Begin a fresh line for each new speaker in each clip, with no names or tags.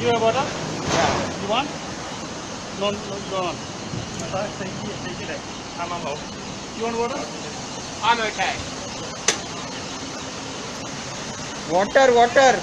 You have water?
Yeah.
You want? No, no, no. Take it. I'm home. You want water?
I'm okay.
Water, water.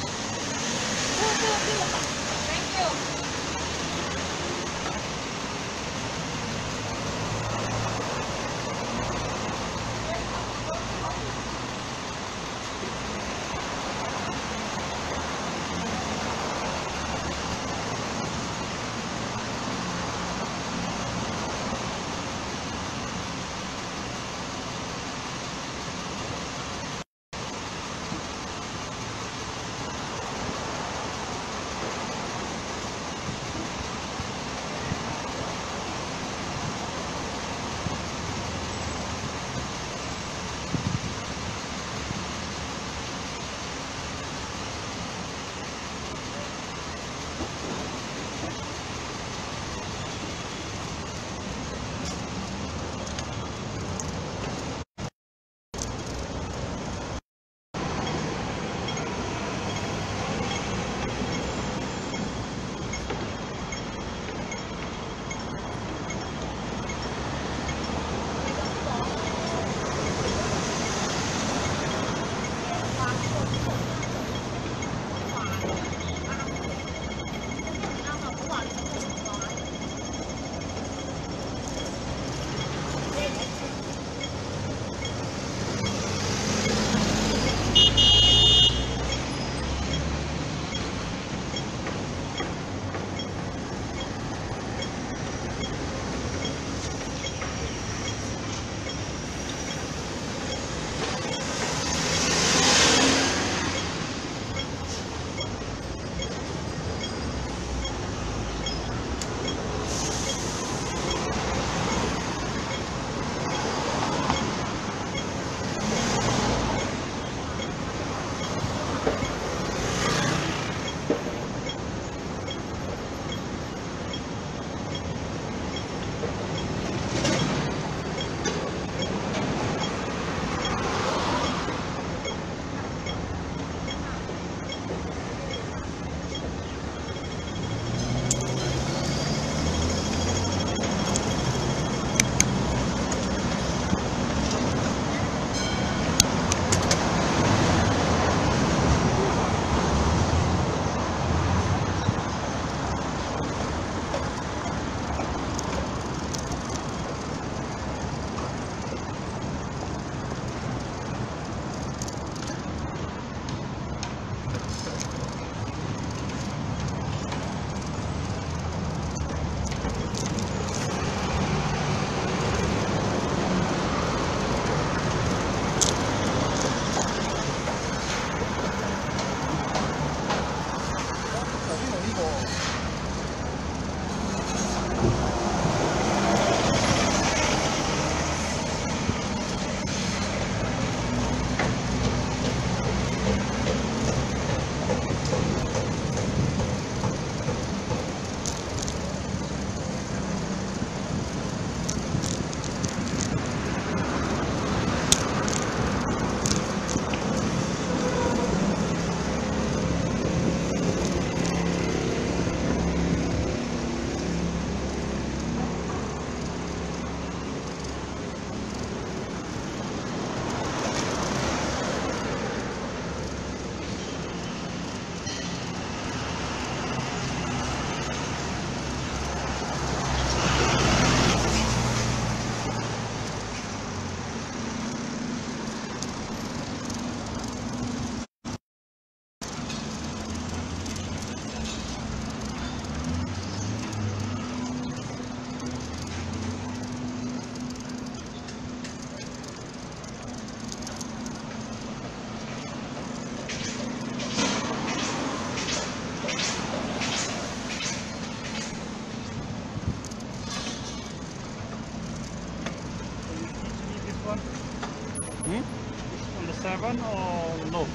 On the 7 or no?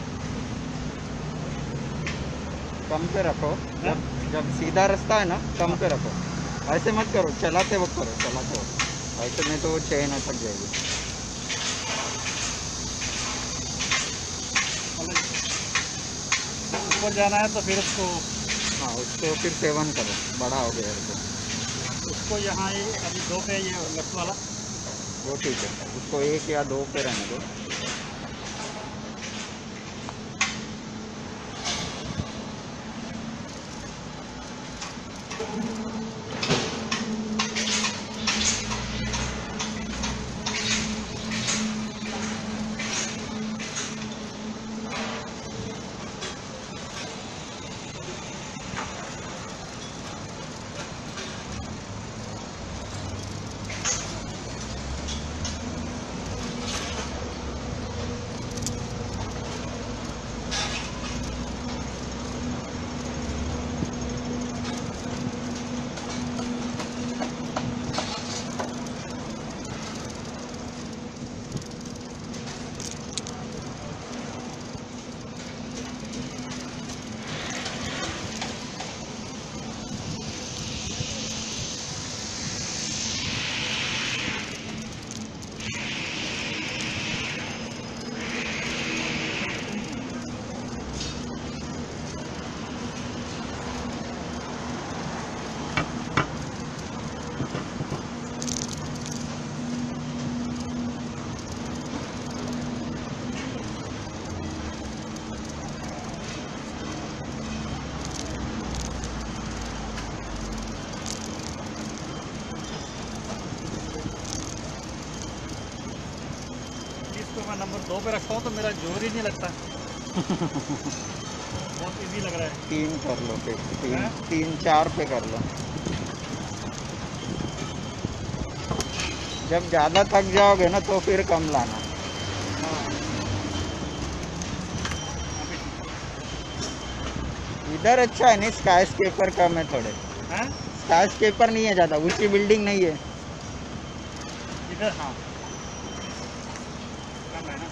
कम पे रखो।
हाँ?
जब सीधा रास्ता है ना कम पे रखो। ऐसे मत करो, चलाते वक्त करो, चलाते वक्त। ऐसे में तो वो चेन अटक जाएगी।
ऊपर जाना है तो फिर उसको
हाँ उसको फिर 7 करो, बड़ा हो गया तो।
उसको यहाँ ये अभी 2 पे ये लेफ्ट वाला।
वो ठीक है, उसको 1 या 2 पे रहने दो।
इसको मैं नंबर 2 पे रखता हूँ तो मेरा जोर ही नहीं लगता। बहुत इजी लग रहा है।
3 कर लो फिर, 3
हैं?
3 4 पे कर लो। जब ज़्यादा थक जाओगे ना तो फिर कम लाना।
हाँ
इधर अच्छा है नहीं, स्काई स्केपर कम है थोड़े।
हैं?
स्काई स्केपर नहीं है ज़्यादा, ऊंची बिल्डिंग नहीं है।
इधर हाँ कम है ना।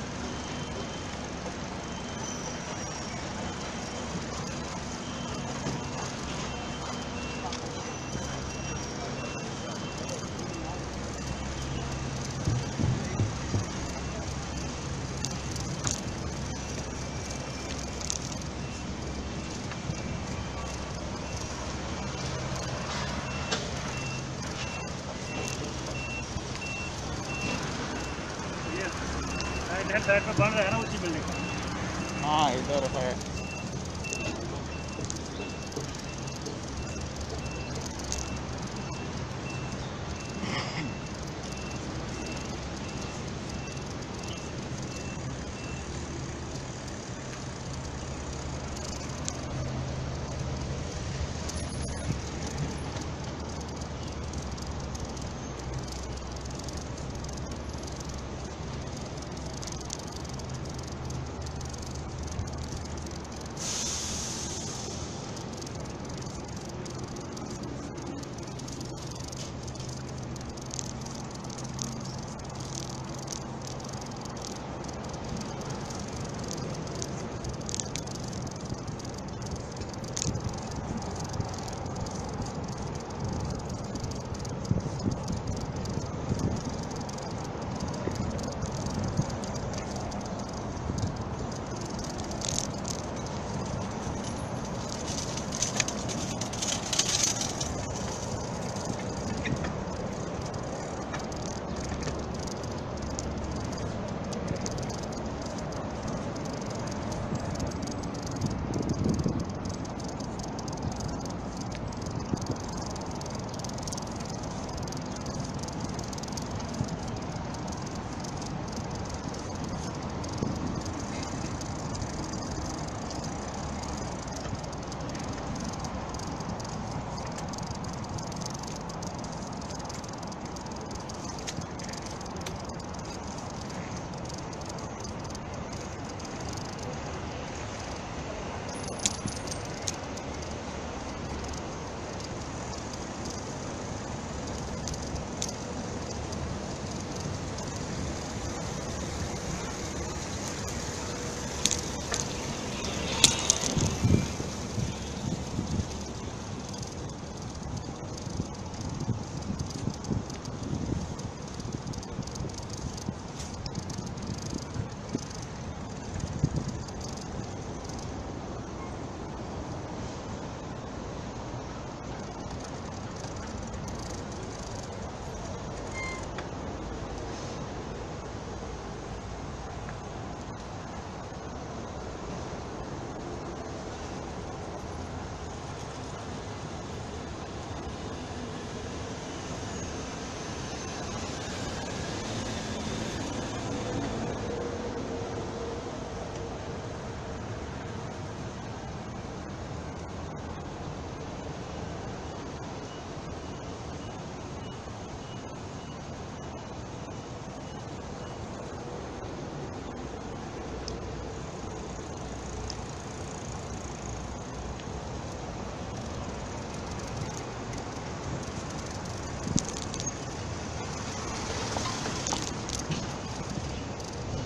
ये राइट हैंड साइड में बन रहा है ना ऊंची बिल्डिंग।
हाँ इधर है।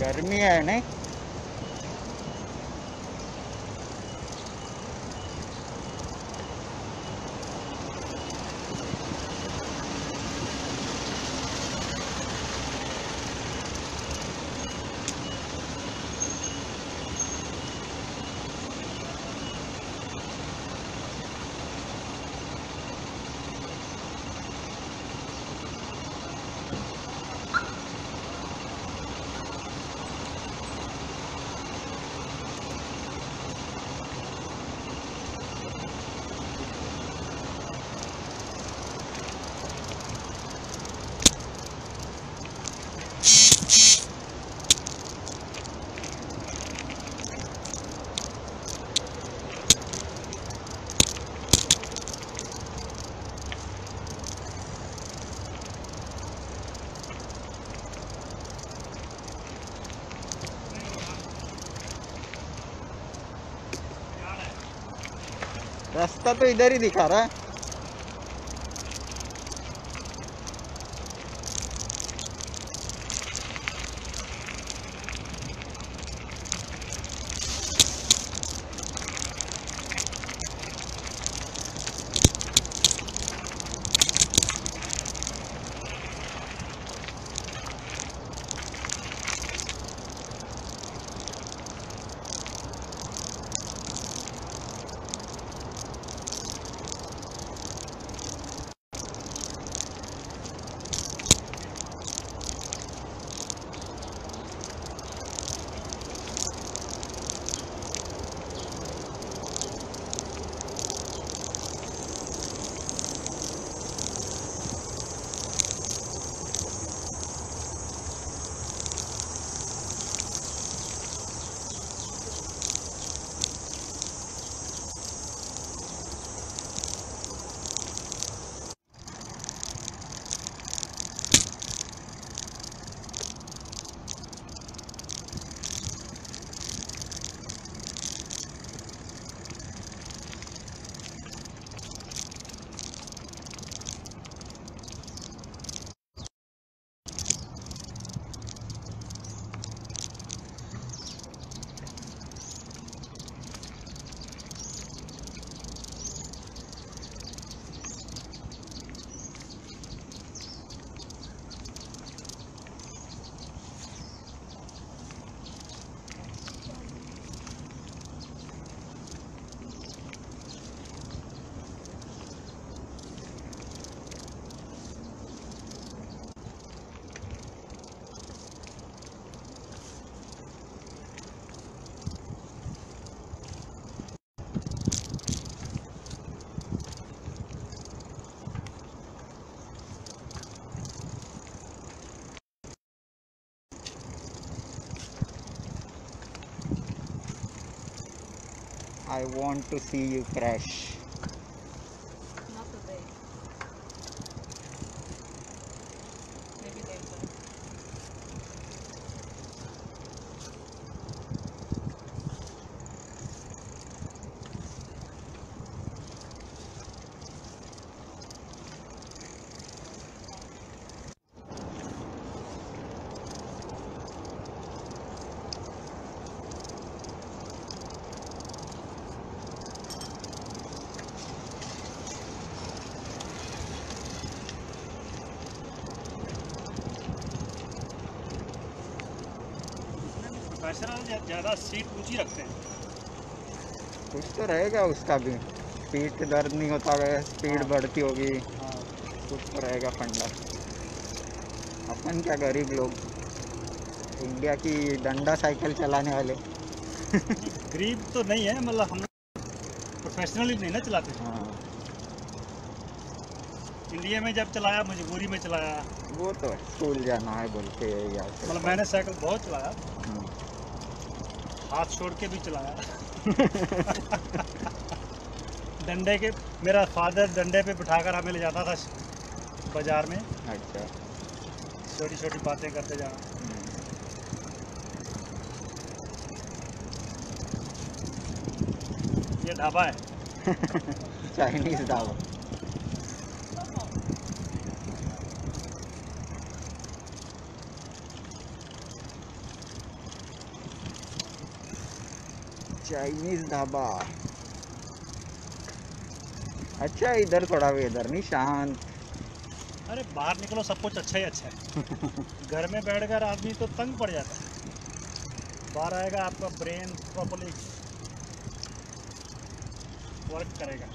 गर्मी है नहीं? रास्ता तो इधर ही दिखा रहा है। I want to see you crash.
Not today. Maybe later.
Professional ज़्यादा सीट ऊंची रखते हैं।
कुछ तो रहेगा उसका भी, पीठ दर्द नहीं होता है, स्पीड
हाँ।
बढ़ती होगी,
हाँ,
कुछ तो रहेगा फंडा। अपन क्या गरीब लोग, इंडिया की डंडा साइकिल चलाने वाले।
गरीब तो नहीं है, मतलब हम प्रोफेशनली नहीं ना चलाते।
हाँ
इंडिया में जब चलाया मजबूरी में चलाया,
वो तो है, स्कूल जाना है बोल के याद से।
मतलब मैंने साइकिल बहुत चलाया, हाथ छोड़ के भी चलाया। डंडे के, मेरा फादर डंडे पे बिठाकर हमें ले जाता था बाजार में।
अच्छा,
छोटी छोटी बातें करते जाना। ये ढाबा है।
चाइनीज ढाबा। चाइनीज ढाबा। अच्छा है इधर थोड़ा वेदर नहीं शांत।
अरे बाहर निकलो सब कुछ अच्छा ही अच्छा है। घर में बैठकर आदमी तो तंग पड़ जाता है। बाहर आएगा आपका ब्रेन प्रॉपर्ली वर्क करेगा।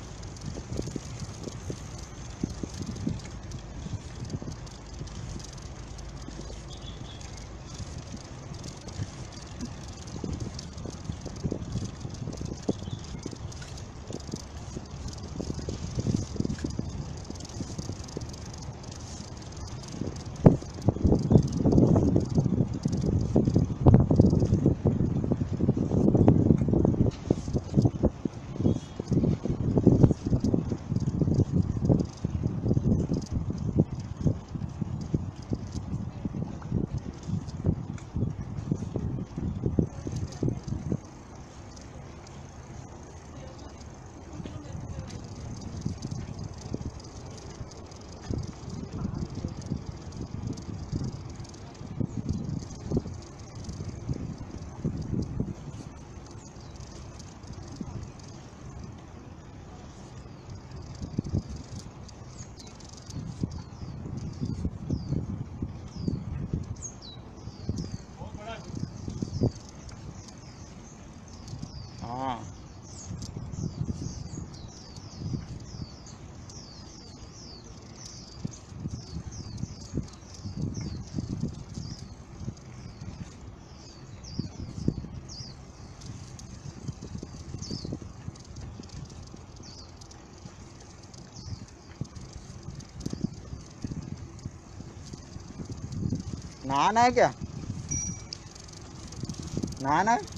हाँ नहाना है क्या? नहाना है?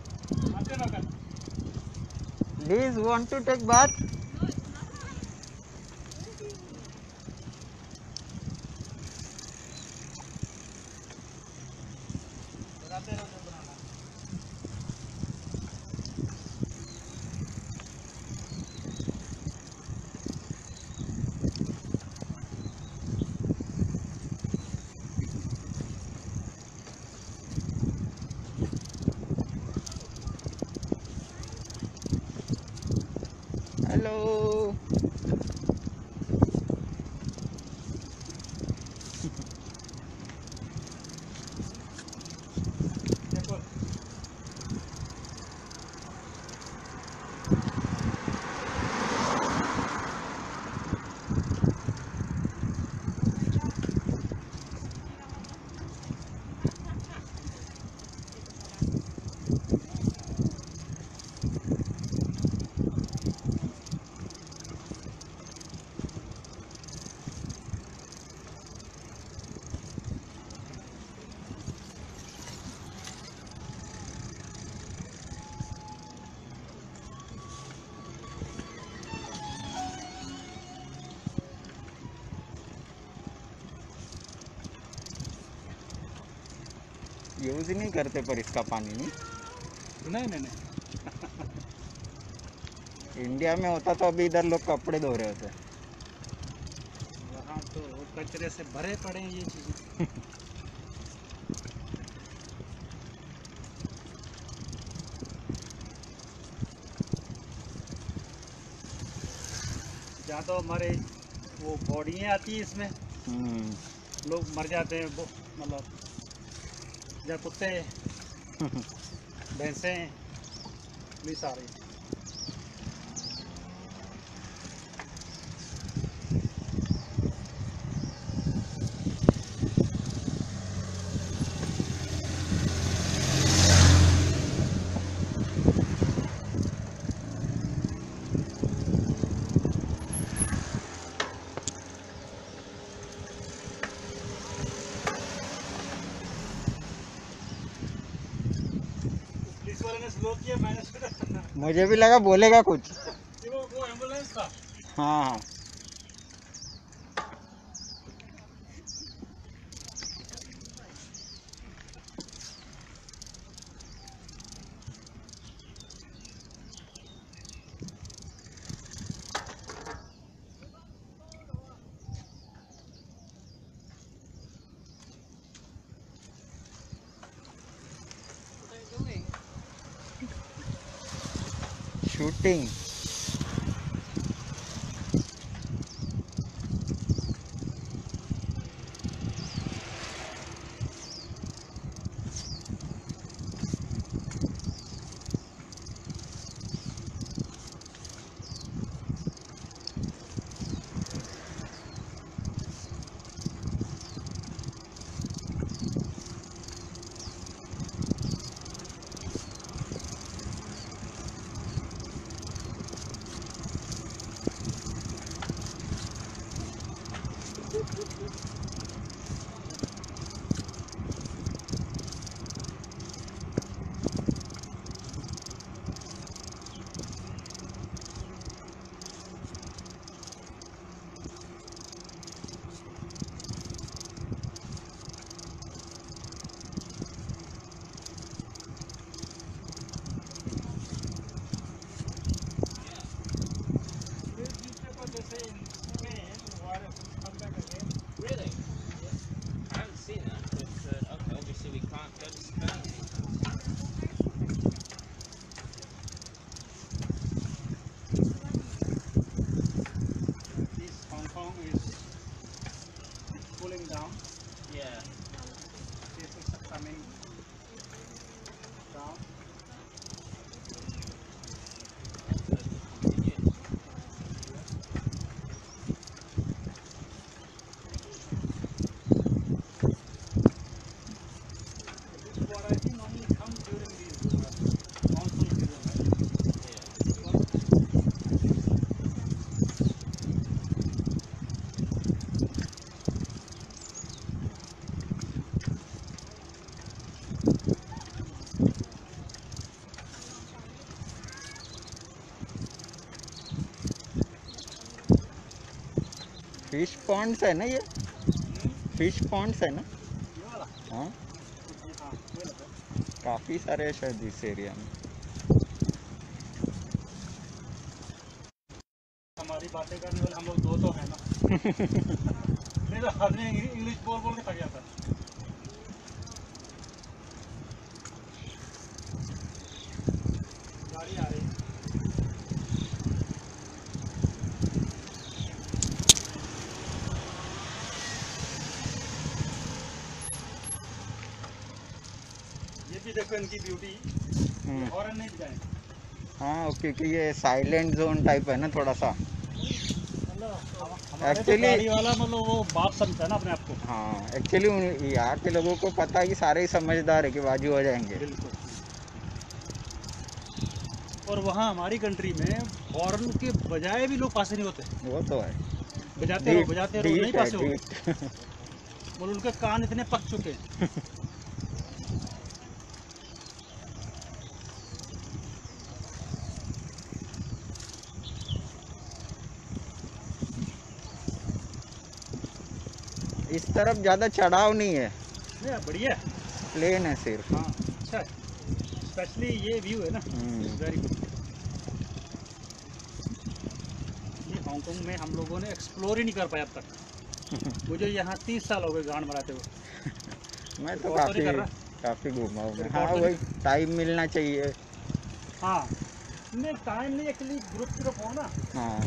Please want to take bath? Hello. Use ही नहीं करते पर इसका पानी नहीं।
नहीं
इंडिया में होता तो अभी इधर लोग कपड़े धो रहे होते।
वहाँ तो कचरे से भरे पड़े हैं ये चीज़ें। जहाँ तो हमारे वो बॉडियाँ आती है इसमें लोग मर जाते हैं। वो मतलब या कुत्ते भैंसे पुलिस आ रही है। पुलिस वाले ने स्लो किया, मैंने सोचा
मुझे भी लगा बोलेगा कुछ।
वो एम्बुलेंस था।
हाँ हाँ
What are you doing?
Shooting.
Really? I haven't seen that, but okay, obviously we can't go to Spain.
This Hong Kong is cooling down.
Yeah.
This is coming down. This variety normally comes during these monsoon season, right?
Fish ponds है ना ये? Fish ponds है ना?
ये वाला?
हाँ,
हाँ, ये लगा।
काफ़ी सारे हैं शायद इस एरिया में।
हमारी बातें करने वाले हम लोग दो तो हैं ना। नहीं तो आदमी इंग्लिश बोल बोल के थक जाता है। गाड़ी आ रही है। ये भी देखो इनकी ब्यूटी। हॉर्न नहीं बजाएंगे।
हाँ, क्योंकि ये साइलेंट जोन टाइप है ना थोड़ा सा।
हमारे तो गाड़ी वाला मतलब वो बाप समझता है ना अपने आप को।
हाँ, एक्चुअली यहाँ के लोगों को पता है कि सारे ही समझदार है कि बाजू हो जाएंगे।
बिल्कुल। और वहाँ हमारी कंट्री में हॉर्न के बजाय भी लोग पासे नहीं होते।
वो तो है।
बजाते रहो नहीं पासे होते।
होते।
और उनके कान इतने पक चुके हैं।
इस तरफ ज़्यादा चढ़ाव नहीं है,
नहीं बढ़िया है।
प्लेन है सिर्फ।
हाँ अच्छा है। स्पेशली ये व्यू है ना, वेरी गुड। ये हांगकांग में हम लोगों ने एक्सप्लोर ही नहीं कर पाया अब तक। मुझे यहाँ 30 साल हो गए गांड मराते हुए।
मैं तो
रिकॉर्ड नहीं कर रहा।
काफ़ी घूमा हूँ।
रिकॉर्ड
हाँ,
तो
वही टाइम मिलना चाहिए।
हाँ नहीं टाइम नहीं, एक्चुअली ग्रुप सिर्फ हो ना।
हाँ,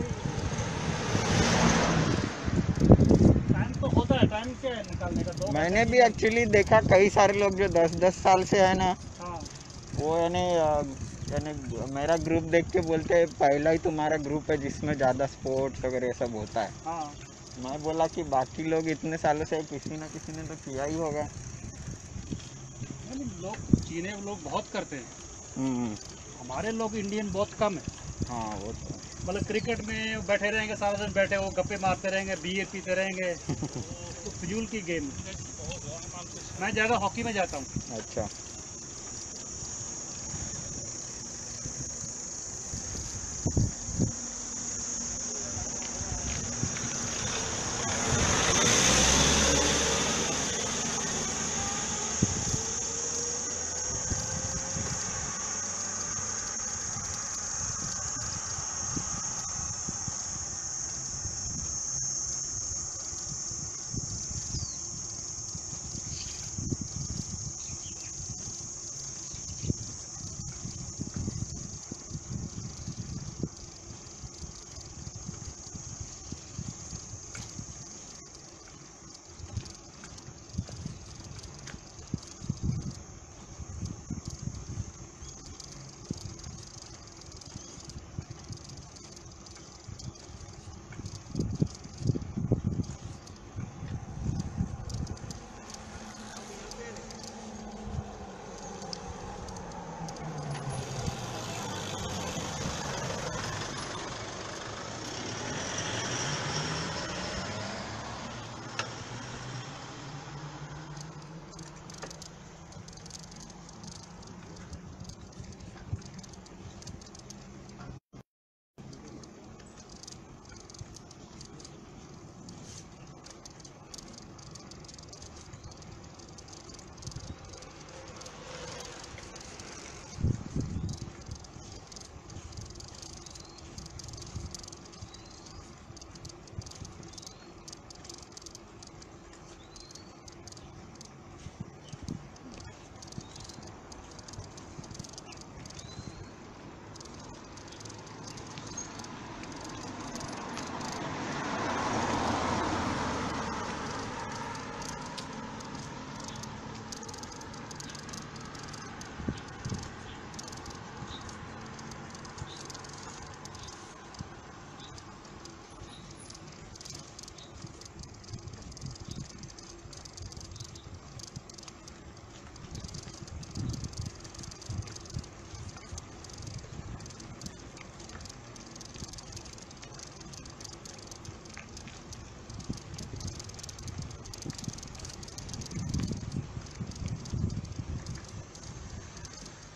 टाइम तो होता है, टाइम क्या है निकालने का। 2
मैंने भी एक्चुअली देखा कई सारे लोग जो 10-10 साल से है ना,
हाँ
वो यानी मेरा ग्रुप देख के बोलते हैं पहला ही तुम्हारा ग्रुप है जिसमें ज़्यादा स्पोर्ट्स वगैरह ये सब होता है।
हाँ।
मैं बोला कि बाकी लोग इतने सालों से किसी ना किसी ने तो किया ही होगा।
लोग चीने लोग बहुत करते हैं।
हम्म,
हमारे लोग इंडियन बहुत कम है।
हाँ वो तो
मतलब क्रिकेट में बैठे रहेंगे सारा दिन, बैठे वो गप्पे मारते रहेंगे, बियर पीते रहेंगे। तो फिजूल की गेम। मैं ज़्यादा हॉकी में जाता हूँ।
अच्छा।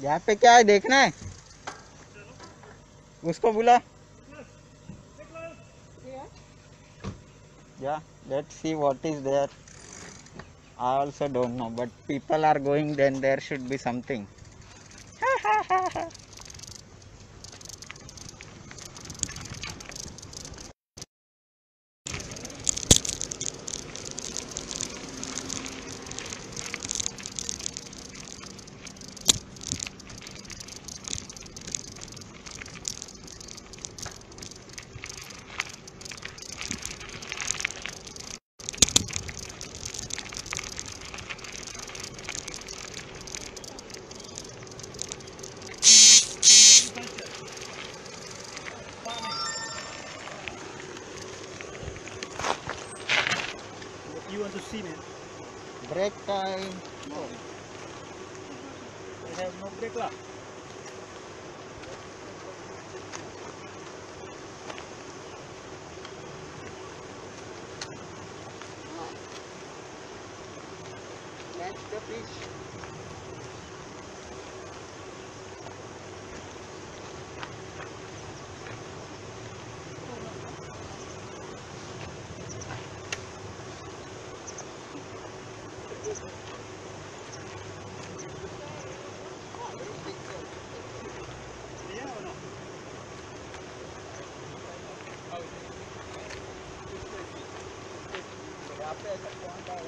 यहाँ पे क्या है देखना है, उसको बुला. Yeah, let's see what is there. I also don't know, but people are going, then there should be something.
What you want to see, man?
Break time.
I have no break lah.
Catch the fish.
Yeah or no?
यहाँ पे ऐसा point आएगा.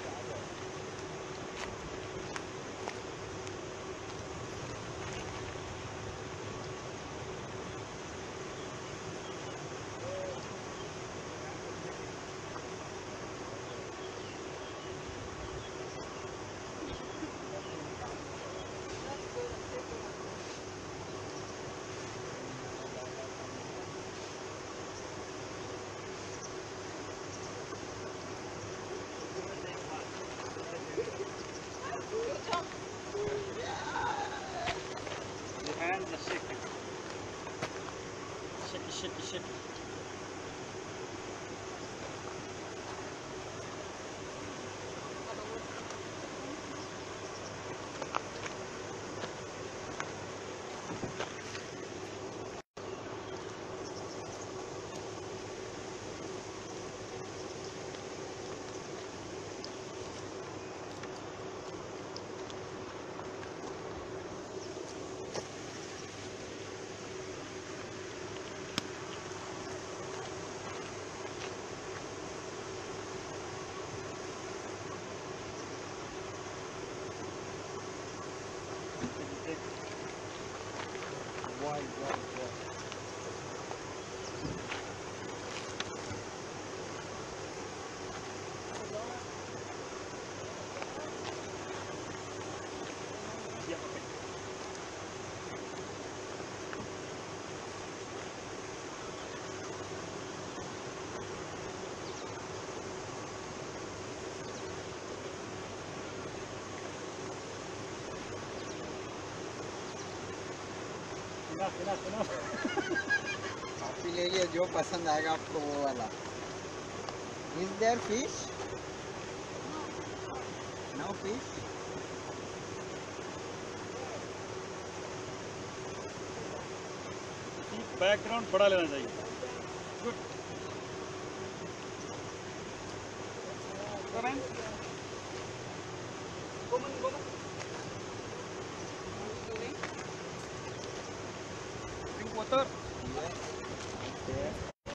Your hands are shaking. Shaky.
Why?
Yeah, okay. Enough.
काफी ले लिए, जो पसंद आएगा आपको वो वाला. Is there fish? No fish?
Background बड़ा लेना चाहिए. Good. Go man. Go man. Drink water.
Okay.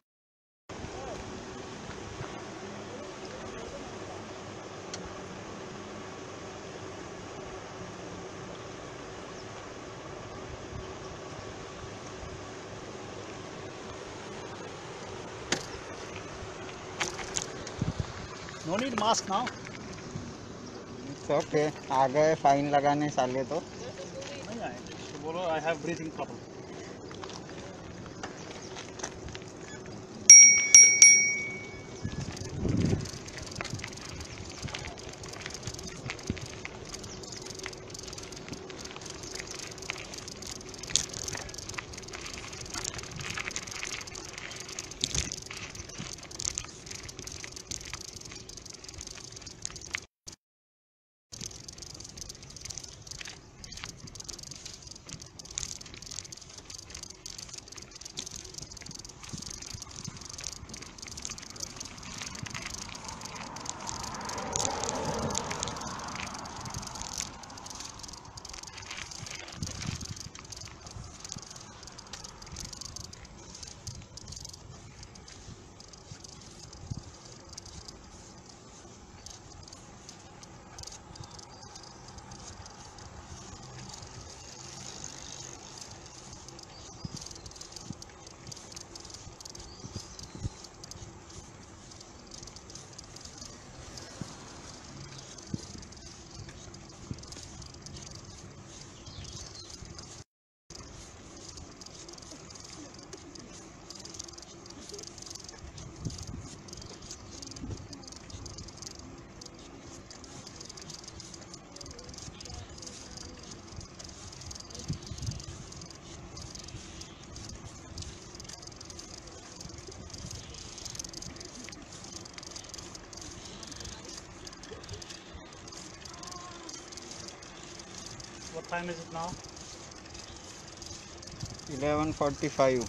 No need mask now.
It's okay. आ गए फाइन लगाने साले तो.
नहीं आए. बोलो I have breathing problem. time is it now?
11:45.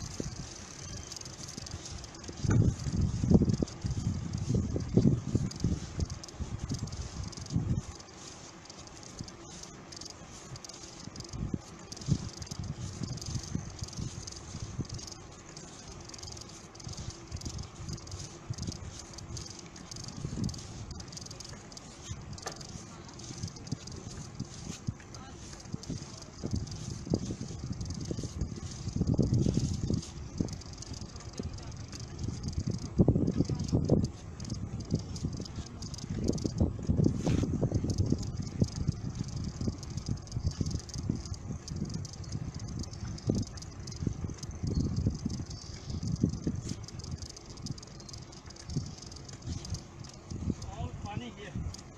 All funny here.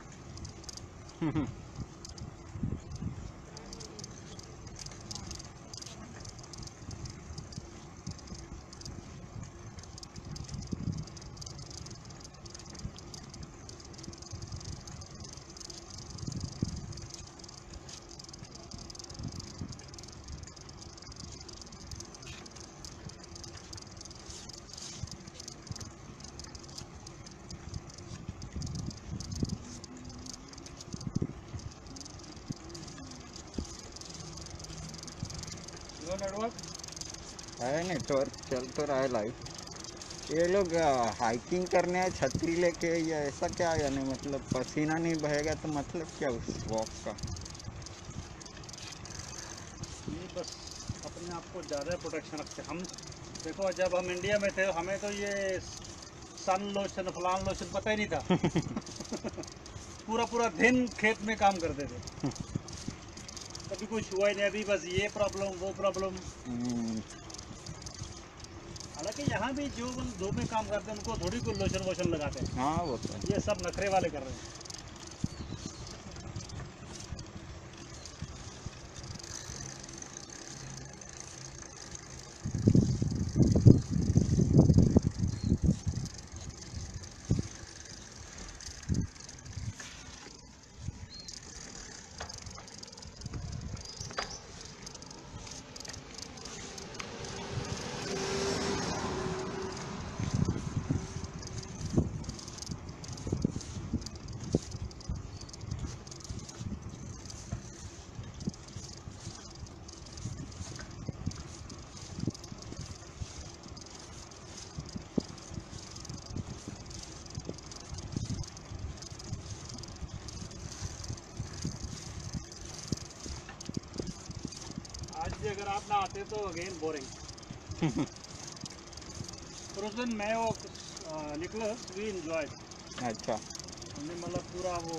You want network?
है नेटवर्क, चल तो रहा है लाइव। ये लोग हाइकिंग करने आए छतरी लेके, या ऐसा क्या, यानी मतलब पसीना नहीं बहेगा तो मतलब क्या उस वॉक का?
ये बस अपने आप को ज़्यादा प्रोटेक्शन रखते हम। देखो जब हम इंडिया में थे हमें तो ये सन लोशन फलान लोशन पता ही नहीं था। पूरा पूरा दिन खेत में काम करते थे, कभी कुछ हुआ ही नहीं। अभी बस ये प्रॉब्लम वो प्रॉब्लम। हालांकि यहाँ भी जो धूप में काम करते हैं उनको थोड़ी कोई लोशन वोशन लगाते हैं।
हाँ वो तो है।
ये सब नखरे वाले कर रहे हैं। आज भी अगर आप ना आते तो अगेन बोरिंग। पर उस दिन मैं वो निकलस वी एंजॉय।
अच्छा,
हमने मतलब पूरा वो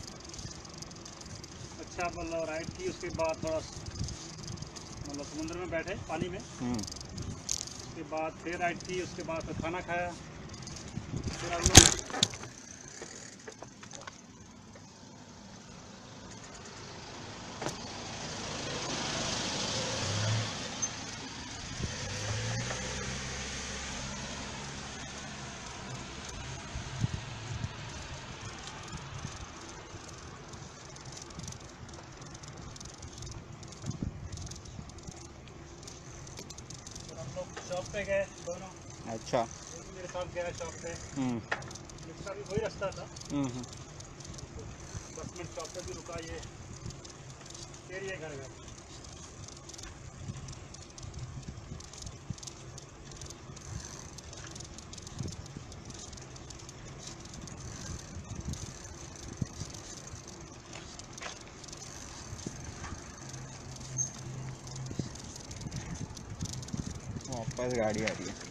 अच्छा मतलब राइड की। उसके बाद थोड़ा मतलब समुद्र में बैठे पानी में। उसके बाद फिर राइड की, उसके बाद फिर खाना खाया। फिर हम लोग शॉप पे गए दोनों।
अच्छा।
वो भी मेरे साथ गया शॉप पे। जिसका भी वही रास्ता था। बस मैं शॉप पे भी रुका। ये फिर ये घर गया।
वापस गाड़ी आ रही है।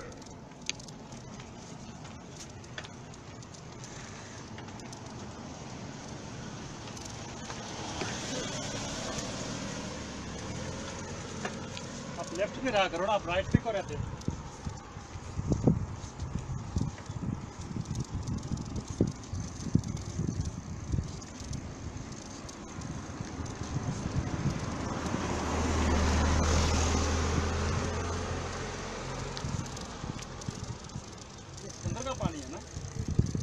आप लेफ्ट में रहा करो ना, आप राइट पे क्यों रहते हो? ये समुद्र का पानी है ना?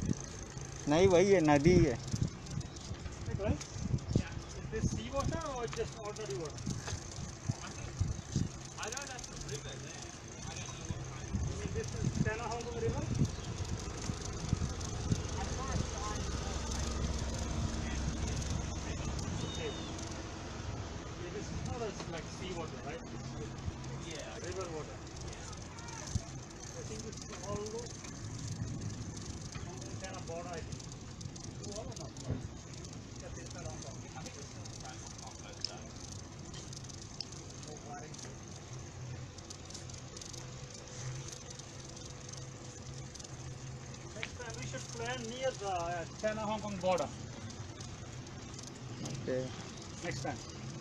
नहीं, वही है, नदी है।
Is this sea water or just ordinary water.
I know that's a river there. I don't know what kind of.
You mean this is China Hong Kong River? Okay. This is not like sea water, right? It's
Yeah.
river water. I think this is all Hong Kong China border, I think. All or not? Just inside Hong Kong.
I think it's still trying to pop both sides.
Oh, right. Next time we should plan near the China Hong Kong border.
Okay.
Next time.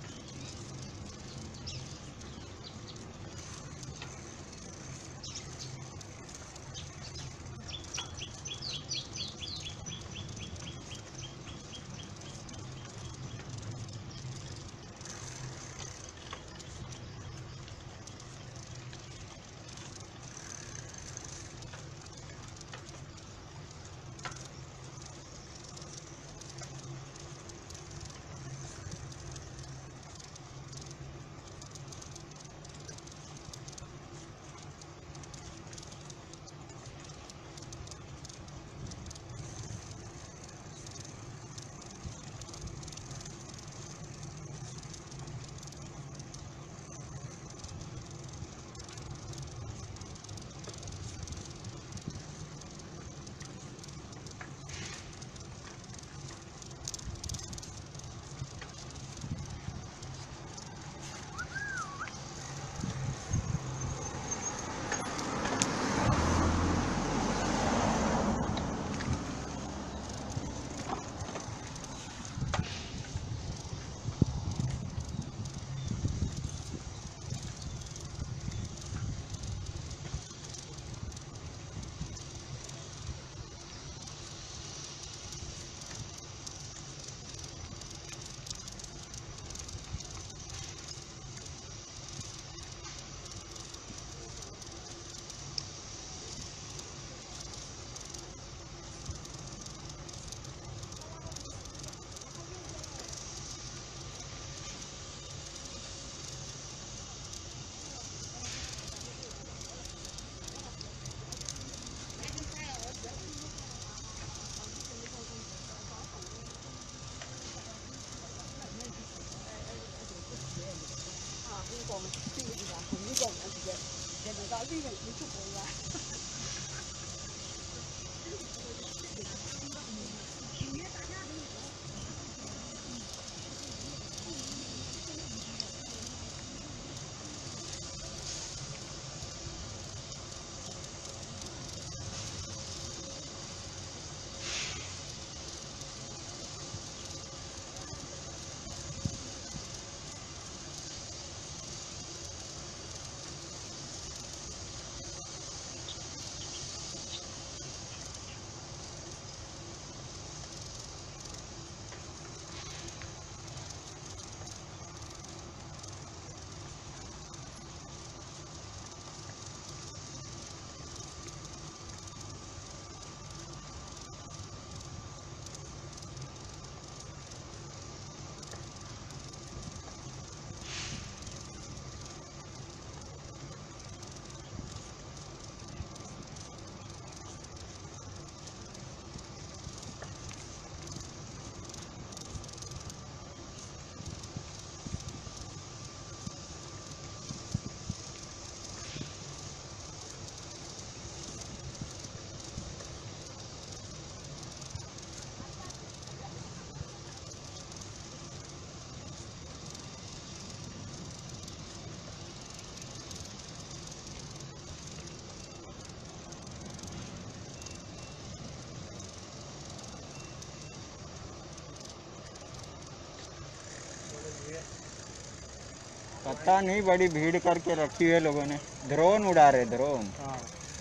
पता नहीं, बड़ी भीड़ करके रखी है लोगों ने। Drone उड़ा रहे, ड्रोन।
हाँ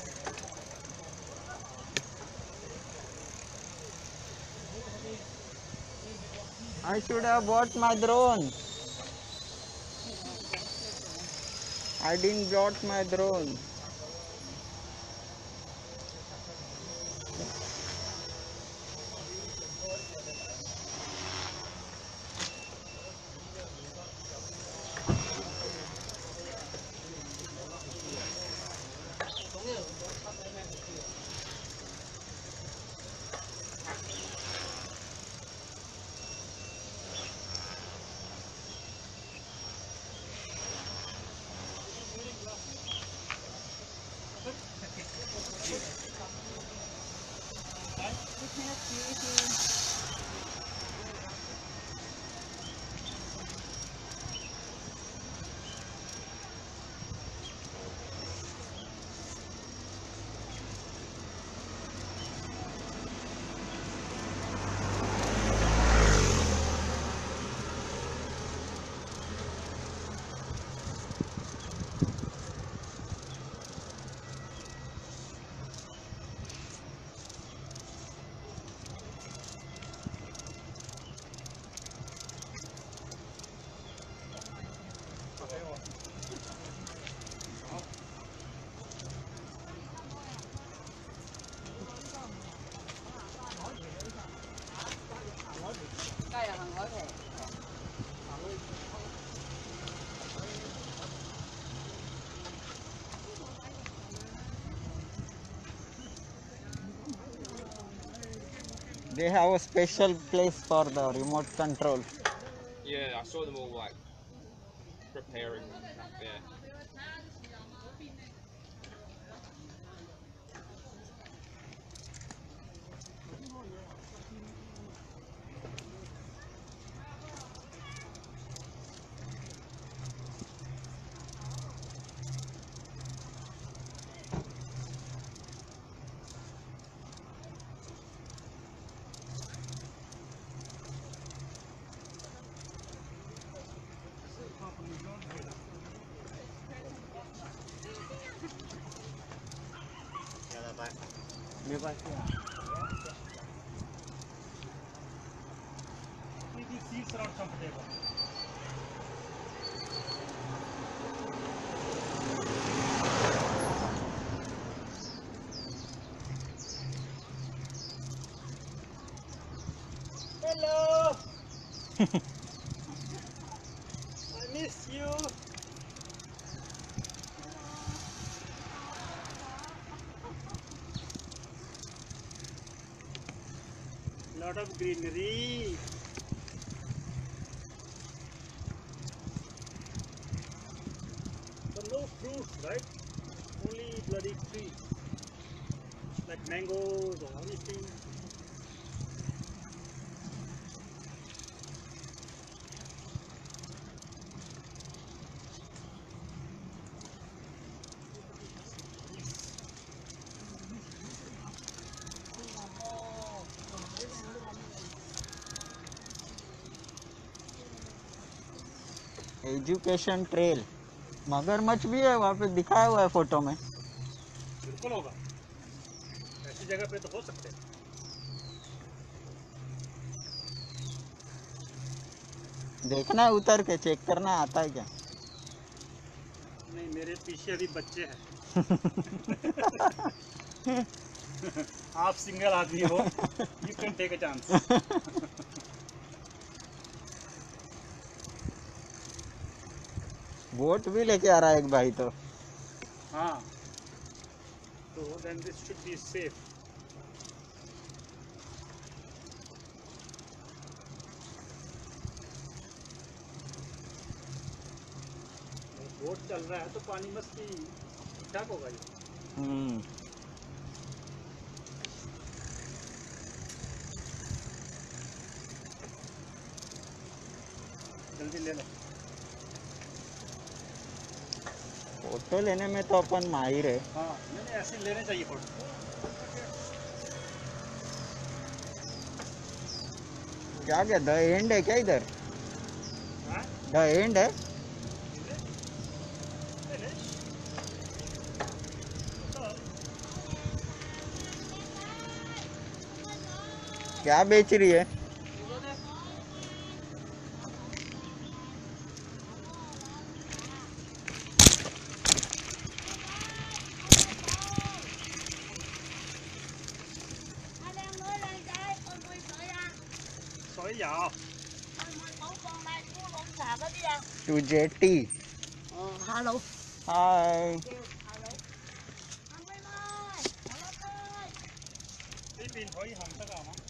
I should have bought my drone. I didn't brought my drone. They have a special place for the remote control.
Yeah, I saw them all like preparing up there.
These seats are not comfortable. Hello. I miss you. Lot of greenery. But no fruits, right? Only bloody trees. Like mangoes or anything.
Education trail मगरमच्छ भी है वहाँ पे दिखाया हुआ है photo में.
बिल्कुल होगा. ऐसी जगह पे तो हो सकते हैं.
देखना है उतर के चेक करना आता है क्या.
नहीं, मेरे पीछे अभी बच्चे हैं. आप सिंगल आदमी हो, you can take a chance.
Boat भी लेके आ रहा है एक भाई तो.
हाँ, तो then this should be safe. Boat चल रहा है तो पानी मस्त ही ठीक ठाक होगा ये. जल्दी ले लो.
फोटो लेने में तो अपन माहिर है.
हाँ, नहीं ऐसे लेने चाहिए फोटो.
क्या क्या द एंड है क्या इधर.
हाँ?
द एंड है. क्या बेच रही है.
Sỏi dạo.
To jetty.
Hello.
Hi.
Đi biển可以行得㗎嘛?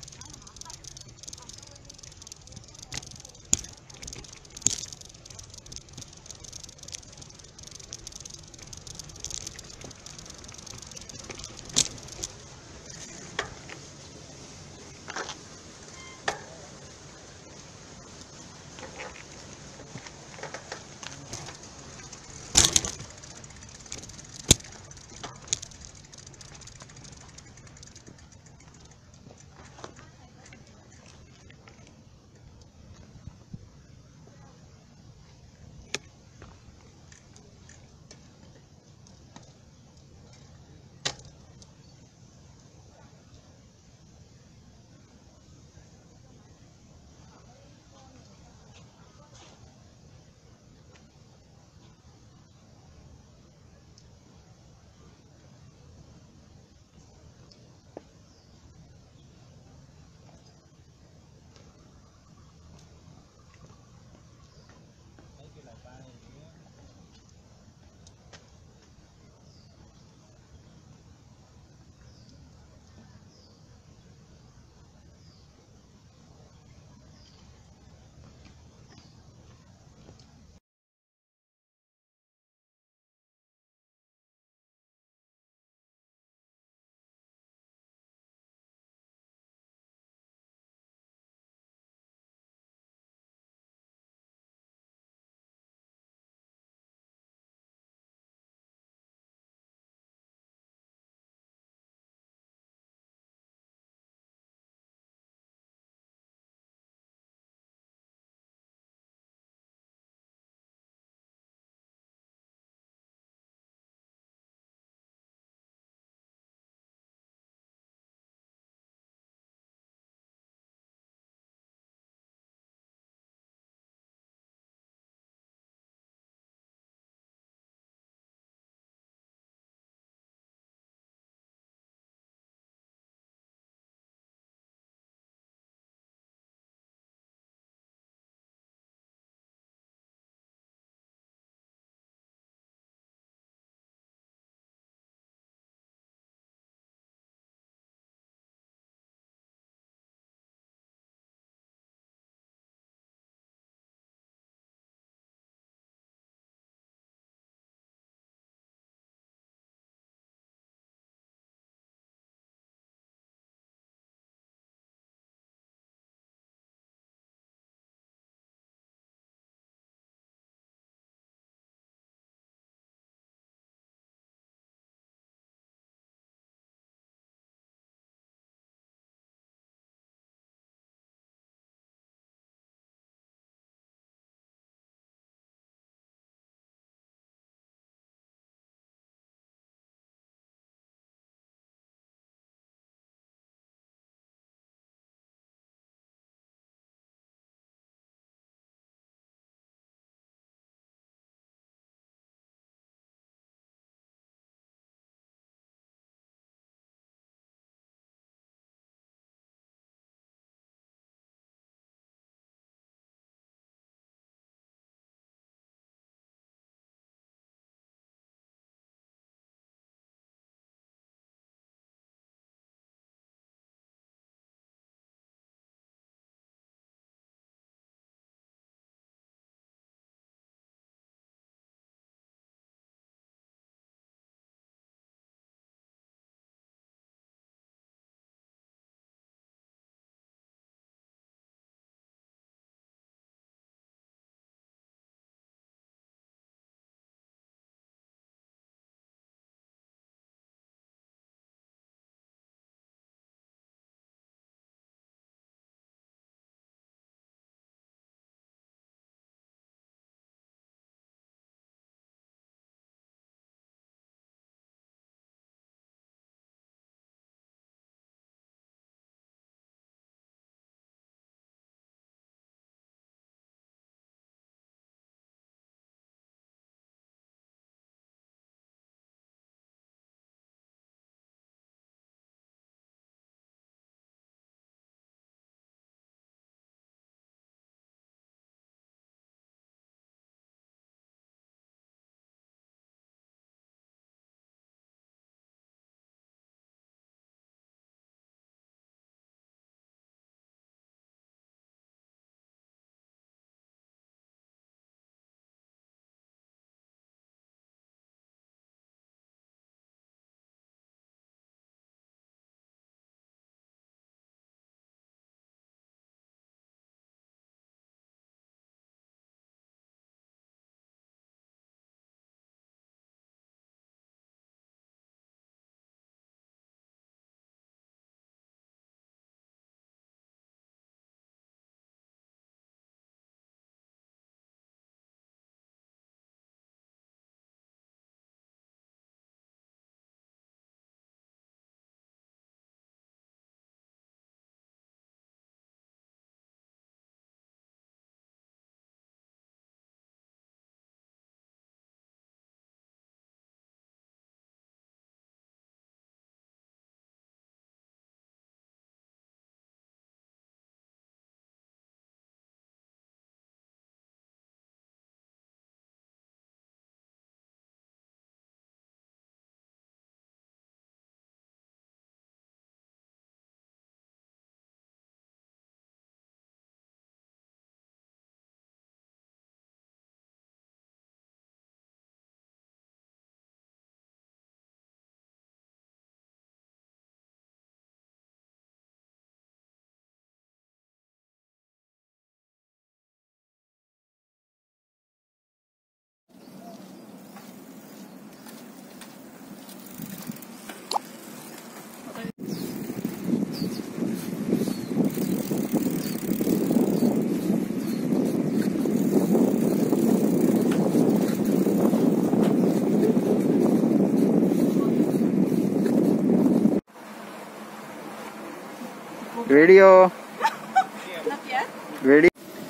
Video
Not yet.
Video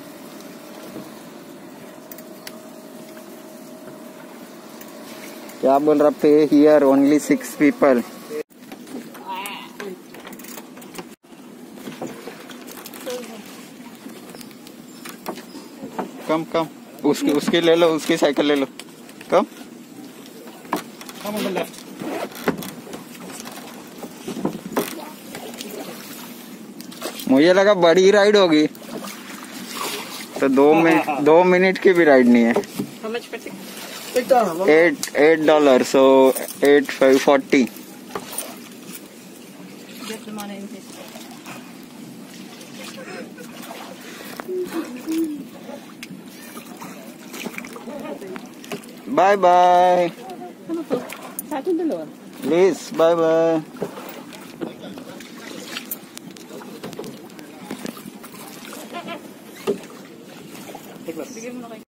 क्या बोल रहा पे हियर ओनली 6 people कम कम उसकी ले लो उसकी साइकिल ले लो कम
Come on the left.
मुझे लगा बड़ी राइड होगी तो 2 मिनट की भी राइड नहीं है
How much for ticket?
$8 so 8 5 40
Get the money in his.
Bye bye
Ano to? Sa atin dalawa.
Please bye bye